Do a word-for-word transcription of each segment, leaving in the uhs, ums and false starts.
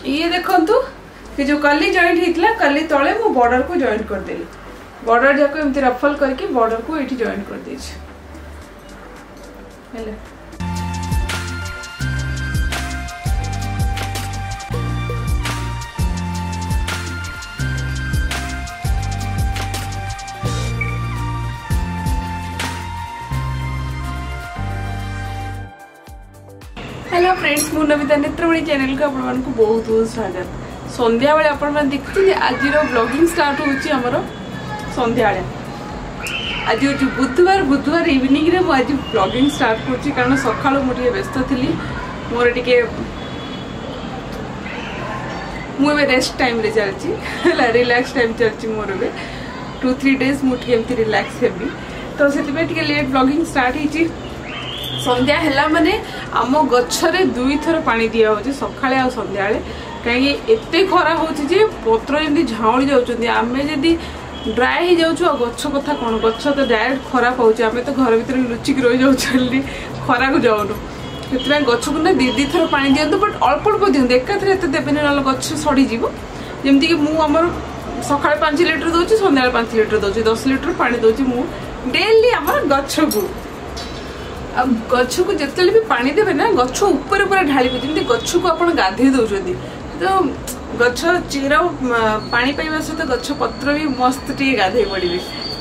ये देखंतु कि जो कली जॉइंट हेतला कली तळे मु बॉर्डर को जॉइंट कर देली बॉर्डर जाको एमती रफल करके बॉर्डर को एठी जॉइंट कर देछ हेले। हेलो फ्रेंड्स मु नमिता नेत्रमणि चैनल को आपण को बहुत बहुत स्वागत। संध्या बेले आपण मन देखथि आज रो ब्लॉगिंग स्टार्ट होची हमरो संध्या बेले आज होची बुधवार बुधवार इवनिंग रे मु आज ब्लॉगिंग स्टार्ट करची कारण सकाळ मु टिके व्यस्त थिली मोर टिके मु ए रेस्ट टाइम रे चलची हला रिलैक्स टाइम चलची मोर बे टू थ्री डेज मु टिके एमती रिलैक्स हेबी तो सेति बे टिके लेट ब्लॉगिंग स्टार्ट हिची। संध्या हैला माने आम गछरे दुई थर पानी दिया होची सखाळे आ संध्या बेले कहीं एते खरा होची जे पत्र जंदी झाउली जाउचंदी आमे जदी ड्राई ही जाउछु गछ कथा कोन गछ तो डायरेक्ट खरा पाउची आमे तो घर भीतर लुचिक रहि जाउछली खरा को जाउनु सेतरा गछ को ना दी दी थर पानी दियंतु बट अल्प अल्प दियंतु एकाथरे एते देबेनी न गछ सड़ी जीवो जेमति कि मु हमर सखाळे पाँच लीटर दोची संध्या पाँच लीटर दोची दस लीटर पानी दोची मु डेली हमर गछ को अब गछ को जिते भी पानी देवे ना गछ ऊपर पूरा ढाली जमी गछ को आप गाधे दौरान तो गछ चेर पानी पाइबा सहित गछ पत्र भी मस्त टे गाधे पड़े।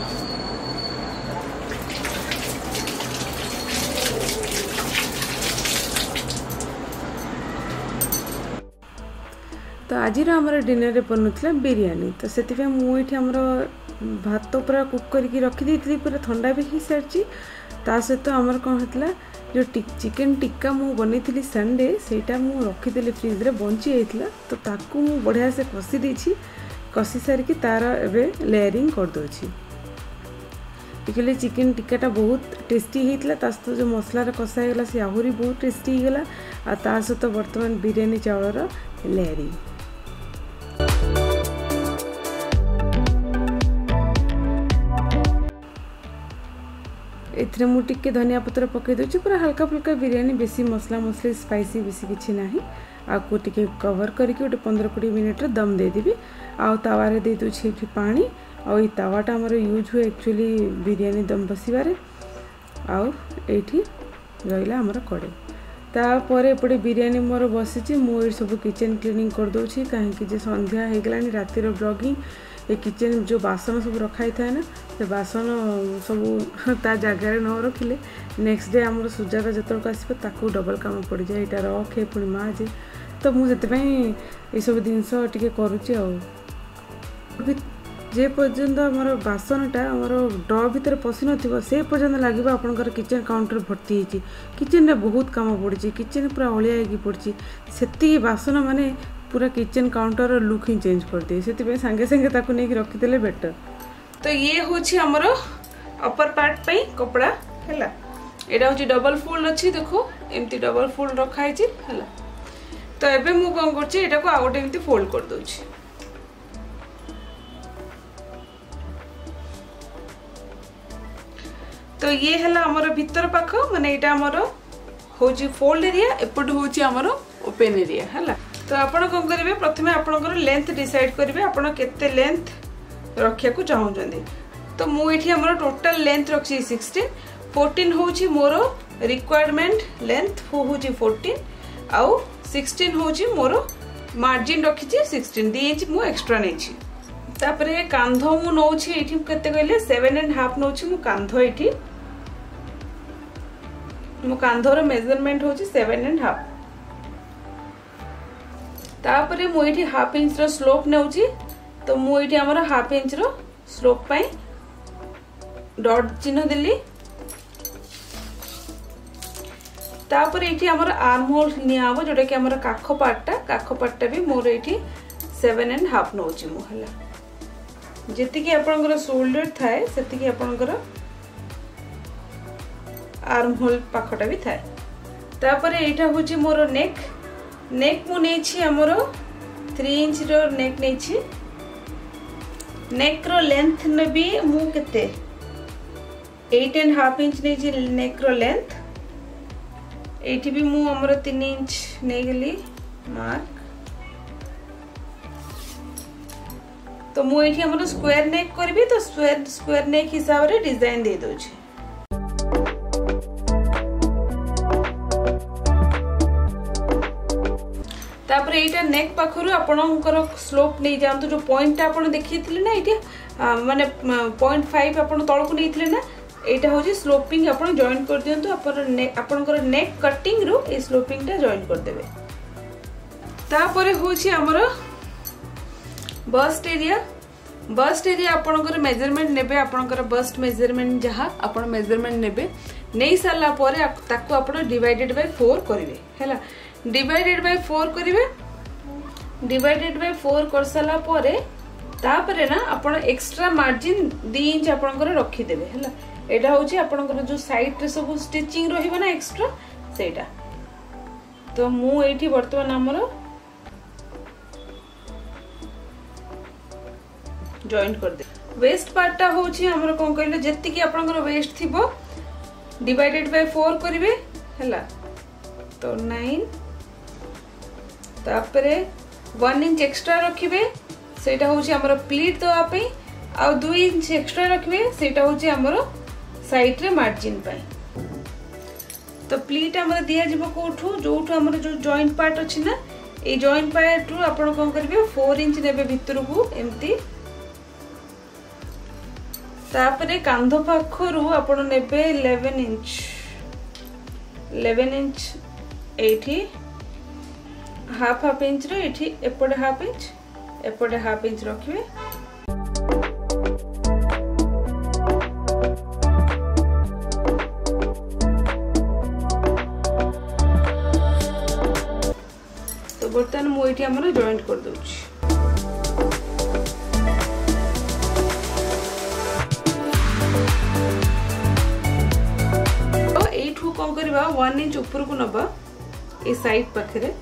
तो आज आमर डिनर बनूला बिरयानी तो से मुझे आमर भात पूरा कुक करके रखी पूरा ठंडा भी हो सारी ता सहित आमर कौन होता जो टिक चिकेन टिक्का मु बनी संडे सेटा मु रखीदी फ्रिज रे बंची जाइए तो ताकू मु बढ़िया से कषी देछि कषी सारिकी तार एबे लेयरिंग कर दोछि टिकले चिकेन टिक्काटा बहुत टेस्टी होता ता सहित जो मसला कषा गला से आहुरी बहुत टेस्टी गला आ ता सहित वर्तमान बिरयानी चावलर लेयरिंग एथरे मु टिके धनिया पत्र पकई दोछि पूरा हल्का फुल्का बिरयानी बेसी मसला मसली स्पाइसी बेसी किछि नाही आ को टिके कवर करके गोटे पंद्रह बीस मिनिट रे दम दे देबी आ तावा रे दे दोछि कि पानी आ ई तावाटा हमर यूज हुए एक्चुअली बिरयानी दम बसिबारे आ एठी रहिला हमर कड़े तापर एपटे बिरयानी मोर बसिछि मु ए सब किचन क्लीनिंग कर दोछि काहे कि जे संध्या हे गलानी राति रो ब्लॉगिंग ए किचन जो बासन सब रखाई थाए ना से बासन सब ता जगार न रखिले नेक्स्ट डे आमर सुजाता जतक आसो ताकू डबल काम पड़ जाए यहाँ रखे पुणी माजे तो मुझे ये सब जिनस टे करुच्ची जे पर्यंत आमर बासनटा आमर ड भितर पशि न से पर्यंत लगे आपंकर किचन काउंटर भर्ती होती किचन रे बहुत काम पड़ी किचन पूरा अलिया होगी पड़ी से बासन माने पूरा किचन काउंटर लुक ही चेंज कर दिए से सांगे सांगे ताकू नहीं रखिदे बेटर। तो ये हूँ हमर अपर पार्ट पे कपड़ा है यहाँ हूँ डबल फोल्ड अच्छी देखो एमती डबल फोल्ड रखाई है तो एबे मु कौन कर आउ गोटे एमती फोल्ड कर दूची तो ये है हमर भीतर पाख माने यहाँ आमर हूँ फोल्ड एरिया एपट हूँ आमर ओपन एरिया है तो आपड़ कौन करेंगे प्रथम आपंकर लेंथ डिसाइड करेंगे आपड़ केते लेंथ रखा को चाहते तो मुझे आम टोटाल लेंथ रखी सिक्सटीन फोर्टीन हूँ मोर रिक्वायरमेंट लेंथ हूँ फोर्टीन आउ सिक्सटीन हूँ मोर मार्जिन रखी सिक्सटीन दी इंच मु एक्सट्रा नहीं तापर कांध मु नौ ये कहले सेवेन एंड हाफ नौ मु कांध ये मो कांधर मेजरमेंट हूँ सेवेन एंड हाफ तापर मुझे हाफ इंच रो स्लोप नौची तो मुझे आमर हाफ इंच रो स्लोप पाई डॉट चिन्ह देली तापर ये आमर आर्म होल निया जोटा कि आमर काख पार्टा काख पार्टा भी मोर ये सेवेन एंड हाफ नौची मु है जी आपंकर शोल्डर थाए से आपंकर आर्म होल पाखटा भी थाए तापर यहाँ हूँ मोर नेक नेक मु नहीं आमर थ्री इंच रो नेक नहीं नेक रो लेंथ ने भी मु केते एट एंड हाफ इंच नहीं नेक रो लेंथ एठी भी मु हमर तीन इंच नहीं गली मार्क तो मुझे हमर स्क्वायर नेक करबी तो स्क्वायर स्क्वायर नेक हिसाब रे डिजाइन दे दो छी। तापर एटा नेक पाखरु आपनकर स्लोप नै जानतो जो पॉइंट आपन देखिथिले ना एटा माने पॉइंट फाइव आपन तळ को नैथिले ना एटा होची स्लोपिंग आपन जॉइन कर दियंतो आपन नेक आपनकर नेक कटिंग रो ए स्लोपिंग टा जॉइन कर देबे। तापर होची हमर बस्ट एरिया बस्ट एरिया आपनकर मेजरमेंट नेबे आपनकर बस्ट मेजरमेंट जहा आपन मेजरमेंट नेबे नै साला परे ताको आपन डिवाइडेड बाय फोर करिवे हैला डिवाइडेड बाय फोर करिवे डिवाइडेड बाय फोर कर साला परे तापरे ना आपण एक्स्ट्रा मार्जिन दो इंच आपनकर रखी देबे हैला एटा होची आपनकर जो साइड रे सब स्टिचिंग रहिबा ना एक्स्ट्रा सेटा। तो मु एठी वर्तमान हमर जॉइन कर दे। वेस्ट पार्ट टा होची हमर कोन कहले जत्ती की आपनकर वेस्ट थिबो डिवाइडेड बाय फोर करिवे हैला तो नाइन तापरे वन इंच एक्स्ट्रा रखिबे सेटा होची हमर प्लीट दवा पे आ दो इंच एक्स्ट्रा रखिबे सेटा होची हमर साइड रे मार्जिन पे। तो प्लीट हमर दिया जिवो कोठू जोठू हमर जो जॉइंट पार्ट अछि ना ए जॉइंट पार्ट रु आपण कोन करबे फोर इंच नेबे भितर को एम्ति तापरे कांधो पाखरु आपण नेबे इलेवन इंच इलेवन इंच एठी हाफ हाफ इंच रो एठी एपटे हाफ इंच एपटे हाफ इंच रखिबे। तो बर्तन मु एठी हमर जॉइंट कर दोछि। तो एठू कोन करबा वन इंच ऊपर को नबा ए साइड पाखरे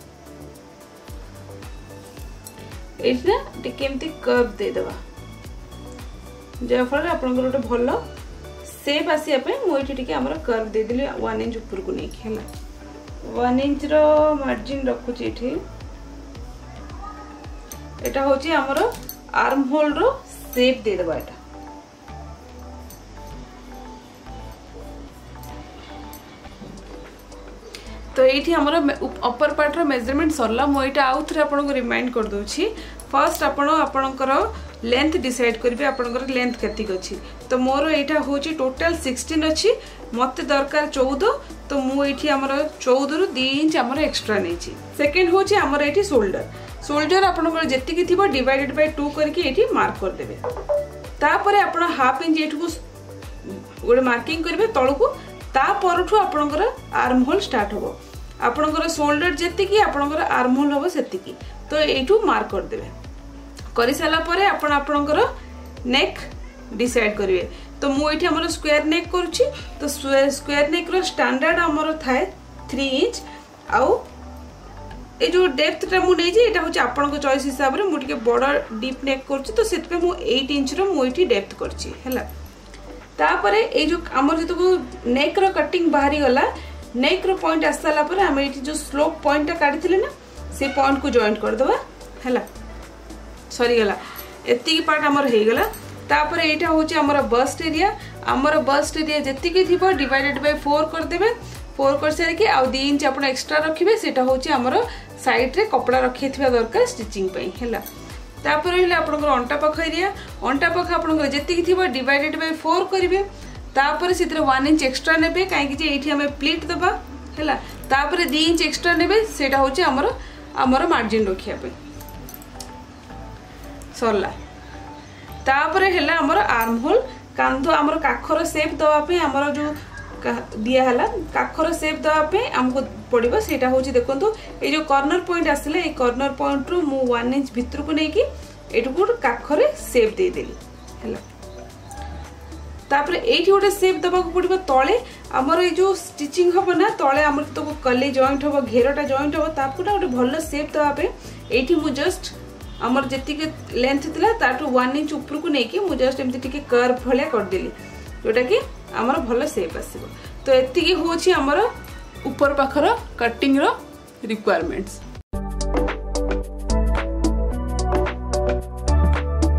एठना केमती कर्व दे देबा जे फल आपन गोटे भलो शेप आसी पे मु एठी टिके हमर कर्व दे दिली वन इंच ऊपर को नै खेला वन इंच रो मार्जिन रखु छी एठी एटा होची हमर आर्म होल रो शेप दे देबा एटा। तो ये हमर अपर पार्ट रो मेजरमेंट सरला मु एटा आउ थरे आपन को रिमाइंड कर दो छी। फर्स्ट आपन आपनकर लेंथ डिसाइड करबे आपनकर लेंथ केतिक अछि तो मोर एटा होची टोटल सोलह अछि मते दरकार चौदह तो मु एठी हमर चौदह रु दो इंच हमर एक्स्ट्रा नै छी। सेकंड होची हमर एठी शोल्डर शोल्डर आपनकर जेति कि थिबो डिवाइडेड बाय टू करके एठी मार्क कर देबे तापरे आपन हाफ इंच एठू गोटे मार्किंग करबे तळकू ता परठू आपनकर आर्म होल स्टार्ट होबो आपनकर शोल्डर जेति कि आपनकर आर्म होल होबो सेति कि तो एठू मार्क कर देबे करि साला परे आपण आपनकर नेक डिसाइड करिवे। तो मु एठी हमर स्क्वायर नेक करूची तो स्क्वायर नेक रो स्टैंडर्ड हमर थाए थ्री इंच आउ ए जो डेप्थ टा मु नै जे एटा होची आपनकर चॉइस हिसाब रे मु टिके बडा डीप नेक करूची तो सेत पे मु आठ इंच रो मु एठी डेप्थ करची हैला। तापरे ए जो हमर जतो को नेक रो कटिंग बाहरी गला नेक रो पॉइंट आसला परे हम एठी जो स्लोप पॉइंट टा काढी थिले ना से पॉइंट को जॉइंट कर दबा हैला सरी गला एत्ती की पार्ट हमर हे गला। तापर एटा होची हमर बस्ट एरिया हमर बस्ट एरिया जेत्ती की थिबो डिवाइडेड बाय फोर कर देबे फोर कर सारे के आ दो इंच आपण एक्स्ट्रा रखिबे सेटा होची हमर साइड रे कपड़ा रखि थिबा दरकार स्टिचिंग पई हैला। तापर हेला आपनकर अंटा पाख एरिया अंटा पाख आपनकर जेत्ती की थिबो डिवाइडेड बाय फोर करिवे तापर सितरे वन इंच एक्स्ट्रा नेबे काहे कि जे एठी हमें प्लीट दबा हैला तापर दो इंच एक्स्ट्रा नेबे सेटा होची हमर हमर मार्जिन रखिया पे सरला। तापर हेला हमर आर्म होल कांधो हमर काखर शेप दवा पे हमर जो दिया हला काखर शेप दवा पे हमको पड़िबो सेटा होची देखंतु ए जो कॉर्नर पॉइंट आसले ए कॉर्नर पॉइंट रु मु वन इंच भितर को नै कि एटुकु काखरे शेप दे देली हैला। तापर एठी गोटे शेप दबा को पड़िबो तळे हमर ए जो स्टिचिंग हबो ना तळे हमर तो कली जॉइंट हबो घेरटा जॉइंट हबो तापुटा गोटे भलो शेप दवा पे एठी मु जस्ट हमर जेति के लेंथ थिला ताटू वन इंच ऊपर को नै कि मु जस्ट एमति टिके कर्व भले कर देली जोटा कि हमर भलो शेप आसीबो। तो एति की होची हमर ऊपर पाखर कटिंग रो रिक्वायरमेंट्स।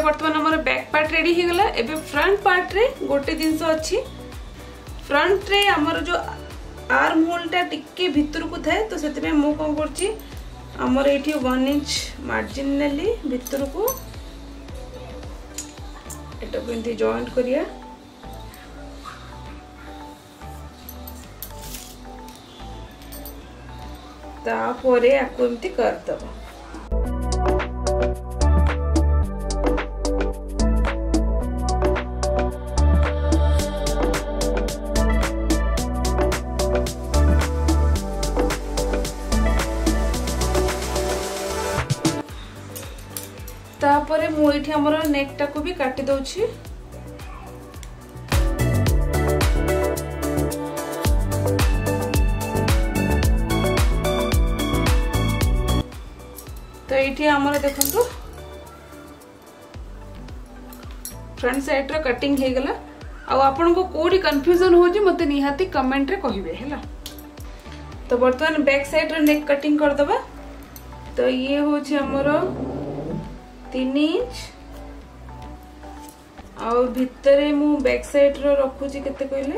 बर्तमान हमर बैक पार्ट रेडी हो गला। एबे फ्रंट पार्ट रे गोटे जिंस अछि, फ्रंट रे हमर जो आर्म होल टा टिके भीतर को थाए तो सेते मु कोन करछि हमर एठी वन इंच मार्जिन नेली भीतर को एटा को इंती जॉइंट करिया। तापरे आको एमती कर दबो। तापरे मु एठी हमर नेक टा को भी काटी दउछि। तो ये आमर देखो फ्रंट साइड रो कटिंग हो गला। आपन को कोडी कंफ्यूजन हो जी मते निहाती कमेंट रे कहिबे हैला। तो वर्तमान बैक साइड रो नेक कटिंग कर दबा। तो ये हो छी हमर तीन इंच और भितरे मु बैक साइड रो रखु छी केते कहले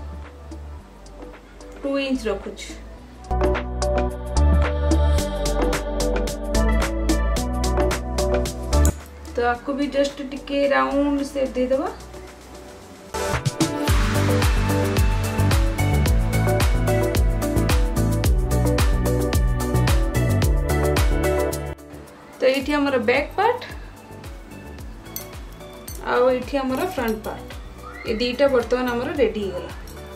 टू इंच रखु छी। तो आपको भी जस्ट टिके राउंड शेप दे दबा। तो ये हमर बैक पार्ट और ये हमर फ्रंट पार्ट ये दीटा बर्तमान हमर रेडी हो गला।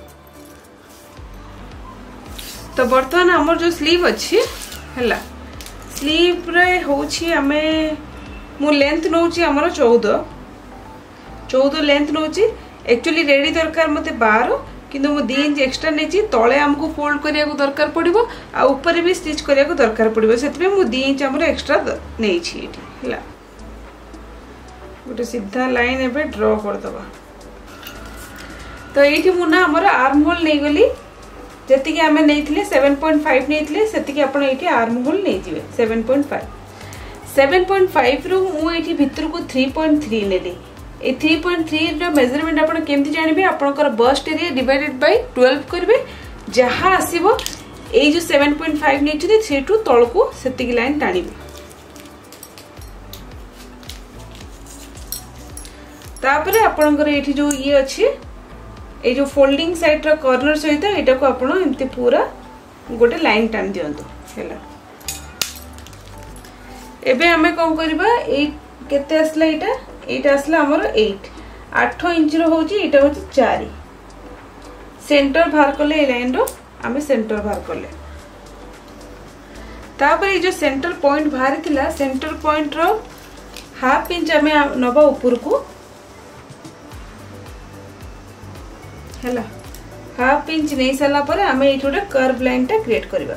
तो बर्तमान हमर जो स्लीव अच्छी हैला स्लीव रे होछि हमें मु लेंथ नौची हमर चौदह चौदह लेंथ नौची। एक्चुअली रेडी दरकार मते बारह किंतु मु दो इंच एक्स्ट्रा नेची। तळे हमको फोल्ड करिया को दरकार पड़िबो आ ऊपर भी स्टिच करिया को दरकार पड़िबो सेतबे मु दो इंच हमर एक्स्ट्रा नेची एठी हैला। गोटे सीधा लाइन एबे ड्रॉ कर दबा। तो एठी मु ना हमर आर्म होल नै गली जति कि हमें नैथिले सात पॉइंट पाँच नैथिले सेति कि आपण एठी आर्म होल नै जिवे सात पॉइंट पाँच सात पॉइंट पाँच रु मु एठी भीतर को तीन पॉइंट तीन लेली। ए तीन पॉइंट तीन रो मेजरमेंट आपण केमति जानिबे आपनकर बस्ट एरिया डिवाइडेड बाय बारह करबे जहा आसीबो ए जो सात पॉइंट पाँच नेचि सेटू तळको सेति लाइन टाणिबे। तापरे आपनकर एठी जो ये अछि ए जो फोल्डिंग साइड रो कॉर्नर सहित एटा को आपण एमति पूरा गोटे लाइन टाण दियंतो हैला। एबे हमें कौन करबा ए केते असला एटा एटा असला हमर आठ आठ इंच रो होची एटा होची चार सेंटर बाहर करले ए लाइन रो हमें सेंटर बाहर करले। तापर ए जो सेंटर पॉइंट बाहर थिला सेंटर पॉइंट रो हाफ इंच हमें नबा ऊपर को हैला। हाफ इंच नै सला पर हमें एठोडे कर्व लाइन टा क्रिएट करबा।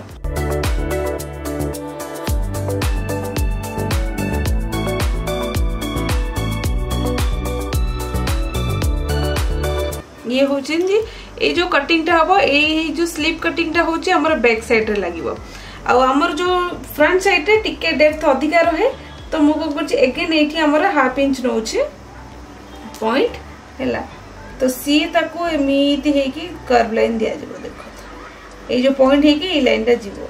ये होची जी ए जो कटिंग टा हबो ए जो स्लीव कटिंग टा होची हमर बैक साइड रे लागिवो आ हमर जो फ्रंट साइड रे टिके डेप्थ अधिक रहे। तो मु को करची अगेन एठी हमर हाफ इंच नोचे पॉइंट हैला। तो सी ताको एमिति हे कि कर्व लाइन दिया जबो देखो ए जो पॉइंट हे कि ए लाइन टा जीवो।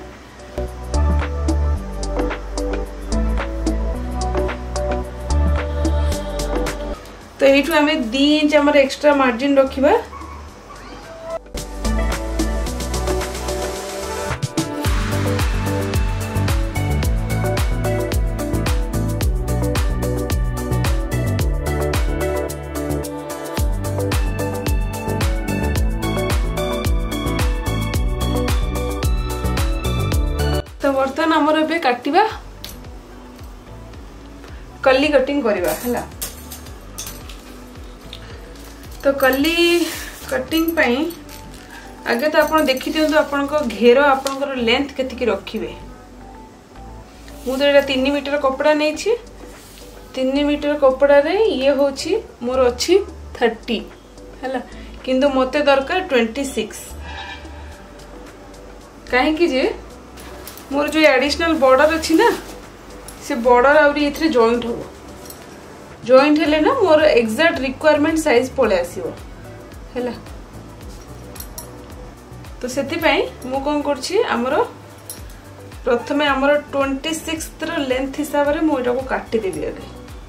तो एठू हमें दो इंच हमर एक्स्ट्रा मार्जिन रखिबा। तो बर्तमान हमर एबे काटिबा कल्ली कटिंग करिबा हला। तो कल्ली कटिंग पाई आगे तो आपण देखि दियंतु आपण को घेर आपण को लेंथ केतिकी रखिबे। मु तो एटा तीन मीटर कपड़ा नै छी तीन मीटर कपड़ा रे ये होची मोर अछि तीस हला किंतु मते दरकार छब्बीस काहे कि जे मोर जो एडिशनल बॉर्डर अछि ना से बॉर्डर आउरी एथरे जॉइंट हो जॉइंट हेले ना मोर एग्जैक्ट रिक्वायरमेंट साइज पळे आसीबो हैला। तो सेति पई मु कोन करछि हमर प्रथमे हमर छब्बीस रो लेंथ हिसाब रे मु एटा को काटि देबी आगे।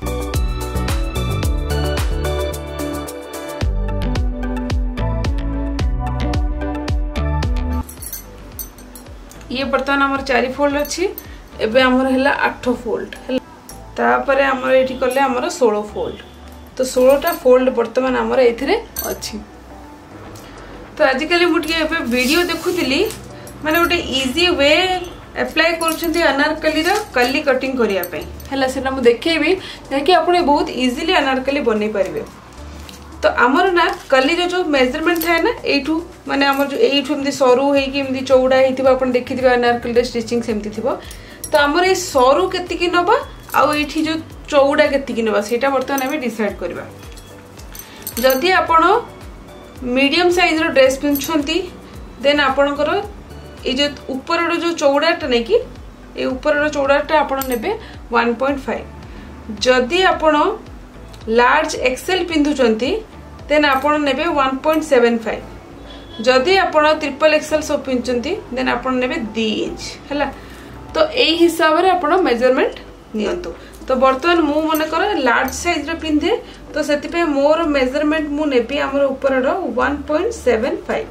ये बर्तमान हमर चारि फोल्ड अछि एबे हमर हैला आठ फोल्ड हैला। तापरे हमर एठी करले हमर सोलह फोल्ड। तो सोलह टा फोल्ड बर्तमान हमर एथिरे अछि। तो आजिकली मु टिके एबे वीडियो देखुतिली माने गोटे इजी वे अप्लाई करछन्ती अनारकली रा कली कटिंग करिया पे हैला। सेना मु देखेबी जेकि आपण बहुत इजीली अनारकली बनै परिबे। तो आमर ना कली जो जो मेजरमेंट थाए ना एठू माने हमर जो एठू एमदी सरू हे कि एमदी चौड़ा हेतिबा आपण देखिथिबा अनारकली रे स्टिचिंग सेमती थिबो। तो हमर ए सरू केति कि नबा आ एठी जो चौड़ा केति कि नबा सेटा वर्तमान हम डिसाइड करबा। जदि आपण मीडियम साइज रो ड्रेस पिनछंती देन आपणकर ए जो ऊपर रो जो चौड़ाटा नै कि ए ऊपर रो चौड़ाटा आपण नेबे वन पॉइंट फाइव। जदि आपण लार्ज एक्सेल पिंधुचंती देन आपण नेबे वन पॉइंट सेवन फाइव। जदि आपण ट्रिपल एक्सेल सब पिंधुचंती देन आपण नेबे टू इंच हैला। तो एई हिसाब रे आपण मेजरमेंट नियंतु। तो बर्तमान मु मन कर लार्ज साइज रे पिंधे तो सेति पे मोर मेजरमेंट मु नेबी हमर ऊपर रो one point seven five.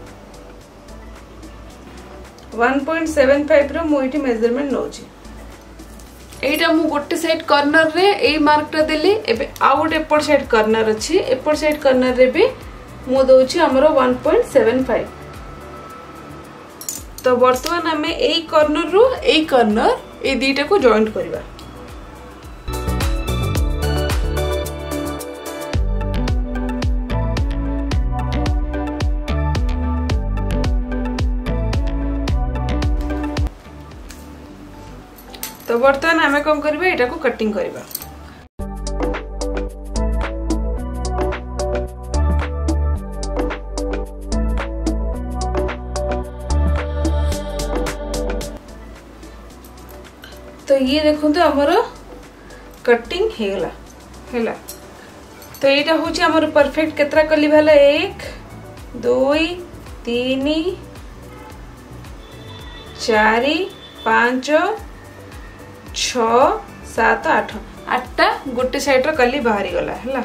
One point seven five रो मु एठी मेजरमेंट नौची। एटा मु गोटे साइड कॉर्नर रे ए मार्कटा देली एबे आ गोटे एपर साइड कॉर्नर अछि एपर साइड कॉर्नर रे भी मु दोछि हमरो वन पॉइंट सेवन फाइव। तो वर्तमान हमें ए कॉर्नर रो ए कॉर्नर ए दीटा को जॉइंट करबा। तो बर्तमान आमे कौन करबे एटा को कटिंग करबा। तो ये देखो तो हमर कटिंग हेला हेला। तो एटा होची हमर परफेक्ट केतरा कली भाला एक दो तीन चार पाँच छ सात आठ आठटा गोटे साइड रो कली बाहरी गला हैला।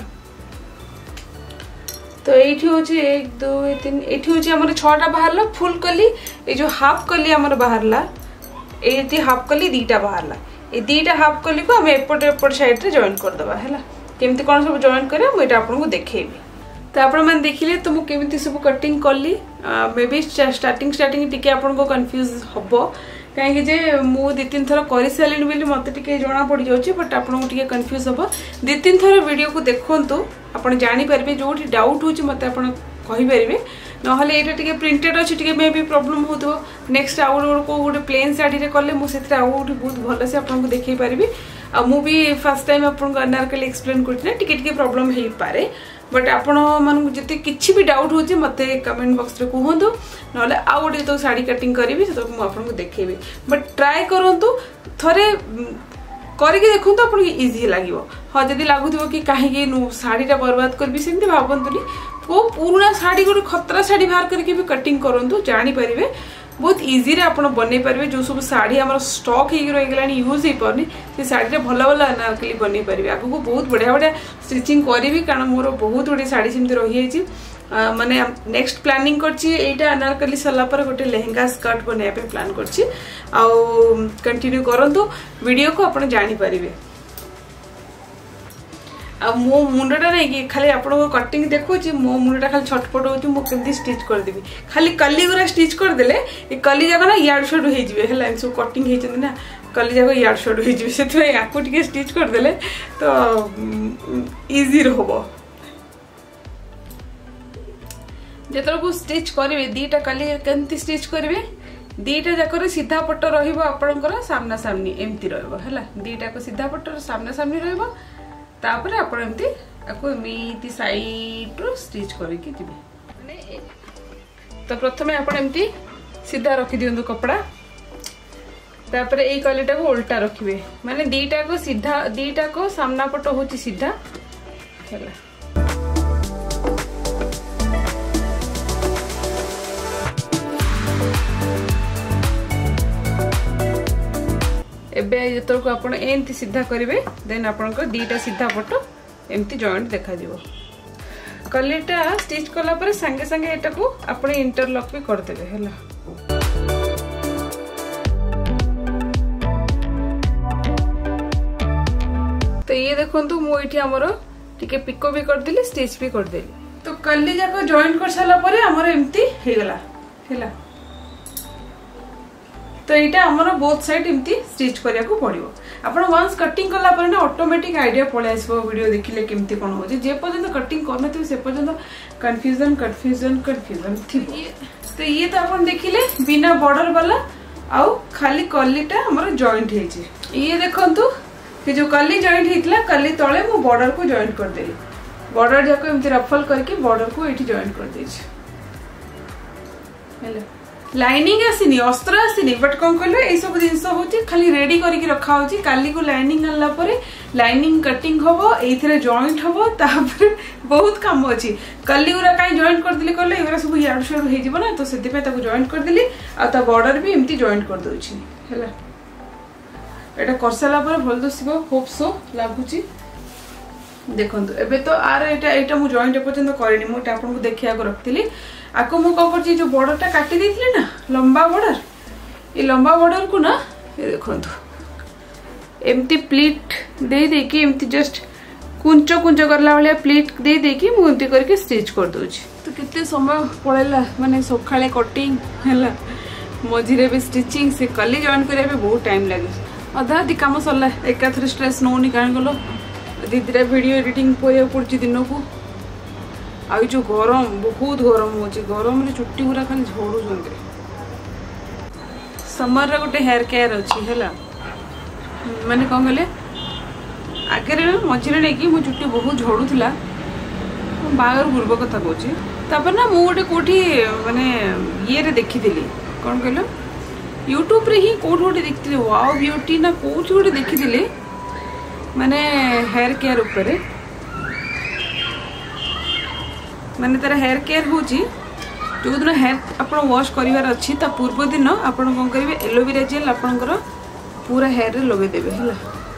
तो एठी होची एक दो तीन एठी होची हमर छटा बाहरला फुल कली। ए जो हाफ कली हमर बाहरला एठी हाफ कली दीटा बाहरला ए दीटा हाफ कली को हम एपट एपट साइड रे जॉइन कर दबा हैला। केमती कोन सब जॉइन करे हम एटा आपन को देखेबी। तो आपण मन देखिले तो मु केमती सब कटिंग करली मे बी स्टार्टिंग स्टार्टिंग टिके आपन को कंफ्यूज हबो कहीं जे मु दि तीन थर कर सारे बोली मत टे जना पड़ जाऊँगी बट आपको टे कन्फ्यूज हम दि तीन थर वीडियो को देखु आप जानीपारे जो डाउट हो मत आपरे ना ये प्रिंटेड अच्छे टे मे भी प्रॉब्लम हो नेक्स्ट आउ गोटे प्लेन साड़ी कले मुझे आउट बहुत भल से आपको देखी पारि आ मु भी फर्स्ट टाइम आपको अनारकली एक्सप्लेन कर प्रॉब्लम हो पारे बट आपण मन जिते किसी भी डाउट हो मत कमेंट बॉक्स रे कहतु ना आउ गोटे जो साड़ी कटिंग करी तो मुझे देखेबी बट ट्राए करूँ थरे करके देखूँ आपको इजी लगे। हाँ जब लगुव कि कहीं शाढ़ीटा बर्बाद करी सेमती भावतुनि वो पुराना शाढ़ी गोटे खतरा शाढ़ी बाहर करके भी कटिंग करूँ जानीपारे बहुत इजी रे आपण बनै पारे जो सब शाढ़ी आम स्टॉक हो रहीगला यूज हो पारनी से शाढ़ी भल भल अनारकली बनै पारे आगु को बहुत बढ़िया बढ़िया स्टिचिंग करी कारण मोर बहुत गुड़े शाढ़ी सेमती रही माने नेक्स्ट प्लानिंग करछि एटा अनारकली सरला पर गोटे लेहेंगा स्कर्ट बनै पे प्लान करछि आ कंटिन्यू करंतु वीडियो को आपण जानि परिबे। आ मो मुंडटा नहीं कि खाली आपको कटिंग देखो मो मुंडटा खाली छटपट हो मुझे स्टिच करदेवी खाली कली गुरा स्टिच करदेले ये कली जाक ना याड शर्ट हो सब कटिंग होती ना कली जाक याड शर्ट हो स्टिच करदेले तो इजी हम जो को स्टिच करेंगे दीटा कली केमती स्टिच करेंगे दीटा जाकर सीधा पट रहा सामना सामनी एमती रहा दीटा को सीधा पट सामना सामनी रहा तापर आपण एमती आको एमती साइड रो स्टिच करके जिबे। तो प्रथमे आपण एमती सीधा रखी दियंतु कपड़ा तापर ए कलीटा को उल्टा रखिबे माने दीटा को सीधा दीटा को सामना पट होची सीधा है। एबे जो आप एमती सीधा करेंगे देन आप दीटा सीधा पट एमती जॉइंट देखा दिबो। कलीटा स्टिच कला पर संगे संगे एटा को आपण इंटरलॉक भी कर देबे हैला। तो ये देखंतु मु एठी हमरो टिके पिको भी कर देली स्टिच भी कर देली। तो कली जाको जॉइंट कर साला परे हमरो एमती हे गला हैला। तो यहाँ आमर बोथ साइड एमती स्टिच करिया को पड़िबो। आपण वंस कटिंग कला पर ना ऑटोमेटिक आइडिया पळे आसबो वीडियो देखिले केमती कोन होजे। जे पर्यंत कटिंग करना थी से पर्यंत कंफ्यूजन कंफ्यूजन कंफ्यूजन थी। तो ये तो आपण देखिले बिना बॉर्डर वाला आउ खाली कलीटा हमर जॉइंट हेची। ये देखंतु कि जो कली जॉइंट हेतला कली तळे मु बॉर्डर को जॉइंट कर देली। बॉर्डर जाको एमती रफल करके बॉर्डर को एठी जॉइंट कर देछि हेलो। लाइनिंग आसीनी अस्त्र आसीनी बट कौन कहलो ए सब जिंस होची खाली रेडी करके रखा होची। काली को लाइनिंग आनला परे लाइनिंग कटिंग हबो एथिरे जॉइंट हबो तापर बहुत काम अछि। कली उरा काई जॉइंट कर दिले कहले एरा सब याड शोड हे जिवो ना तो सेति पे ताको जॉइंट कर दिली आ ता बॉर्डर भी एम्ति जॉइंट कर दोछि हैला। एटा करसला परे भल दसिबो होप सो लागुची। देखंतु एबे तो आर एटा एटा मु जॉइंट पर्यंत करिनी मु एटा आपन को देखिया को रखतिली। आको मु कह करची जो बॉर्डर टा काटी देथिले ना लंबा बॉर्डर ये लंबा बॉर्डर को ना ये देखंतु एम्ति प्लीट दे दे कि एम्ति जस्ट कुंच कुंच करला वाला प्लीट दे दे कि मु एम्ति करके स्टिच कर दोछि। तो कितने समय पळेला माने सखाळे कटिंग हैला मझिरे भी स्टिचिंग से कली जॉइन करे भी बहुत टाइम लागे। अधा दि काम सरला एकाथरे स्ट्रेस नोनी कान गलो दीदीरा वीडियो एडिटिंग परे पड़ची दिन को। आ जो गरम बहुत गरम हो गरम रे चुट्टी पूरा खाली झोड़ू जंगे। समर रे गोटे हेयर केयर अच्छी है माने कौन कहले आगे मझे नहीं कि मो चुट्टी बहुत झड़ूला बाहर पूर्व कथा कहूँ। ना मु गोटे कौटी माने ये देखी कौन कहल यूट्यूब रे ही कौट गोटे देखी वाओ ब्यूटी ना कौट गोटे देखी माने हेयर केयर उपरे माने तार हेयर केयर हो जो दिन हेयर आप वाश करार अच्छी ता पूर्व दिन आप कौन करेंगे एलोवेरा जेल आपंकर पूरा हेयर रे लगेदेवे है।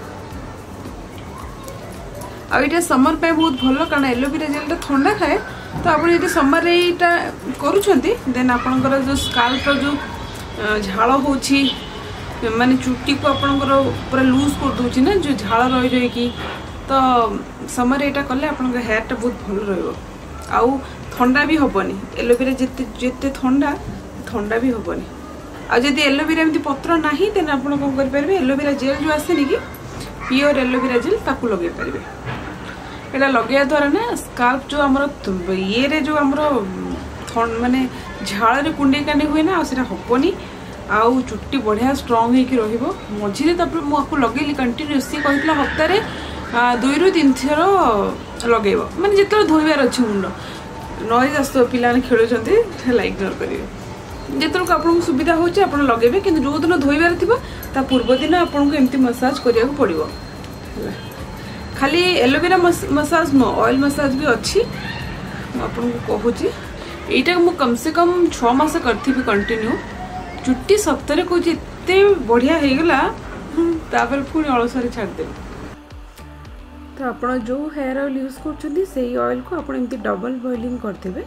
आईटा समर पे बहुत भल कारण एलोवेरा जेल ठंडा खाए। तो आप समर रे इटा करुछंती देन आपंकर जो स्काल्प जो झाड़ हो माने चुट्टी को आपंकर पूरा लूज कर दूची ना जो झाड़ रही रही कि तो समर एटा कले आपंकर हेयर टा बहुत भल रहिबो। आउ ठंडा भी हबनी एलोवेरा जिते जिते ठंडा ठंडा भी हबनी। आ जदि एलोवेरा एमती पत्र नाही देन आपण कोन कर परबे एलोवेरा जेल जो आसेनी कि प्योर एलोवेरा जेल ताकू लगे परबे। एला लगेया द्वारा ना स्काल्प जो हमर ये रे जो हमर माने झाड़ रे कुंडे काने हुए ना सेटा हबनी। आउ चुट्टी बढ़िया स्ट्रांग हे कि रहिबो। मझिरे तापर मु आपको लगेली कंटिन्यूअसली कहितला हप्तारे दुई रु तीन थर लगेब माने जिते धोइबार अच्छी मुंड नॉइज आसो पिला खेलुंट इग्नोर करेंगे जितने आपको सुविधा होचे आप लगे कि जो दिन धोइबार थी ता पूर्व दिन आपको एमती मसाज करिया को पड़िबो। खाली aloe vera massage no oil massage भी अच्छी आपको कहूँ यहीटा मु कम से कम छः मास करी कंटिन्यू चुट्टी सप्ताह कौच एत बढ़िया हो गला तापर पुणी अलसरे छाड़देवी। तो आप जो हेयर ऑयल यूज कर ऑयल को आप एमती डबल बॉइलिंग करते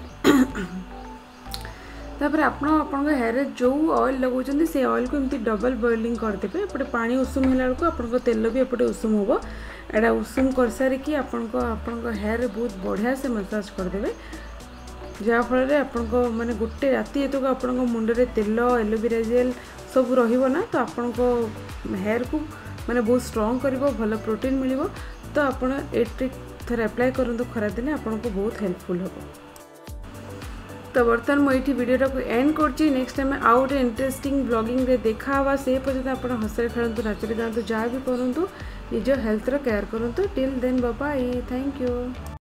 तापर आप हेयर जो ऑयल लगौन से ऑयल को एमती डबल बॉइलिंग करदे। एपटे पानी उषुम है को आप तेल भी एपटे उषुम हम एटा उषुम कर सारिकी आपण हेयर बहुत बढ़िया से मसाज करदे जहाँफल आपको माने गोटे राति ये आप मुंडे तेल एलोवेरा जेल सब रहा तो आपण हेयर को माने बहुत स्ट्रांग कर भल प्रोटीन मिल तो आप ट्रिक थोड़ा अप्लाई करूँ खरा दिन आपको बहुत हेल्पफुल हम। तो बर्तमान मुझे वीडियो को एंड कर नेक्स्ट टाइम आउ गोटे इंटरेस्टिंग ब्लॉगिंग रे देखा से पर्यटन आप हसरे खेलतु नाचरे जातु जहाँ भी करूँ निज हेल्थ केयर करूँ। Till then bye bye thank you.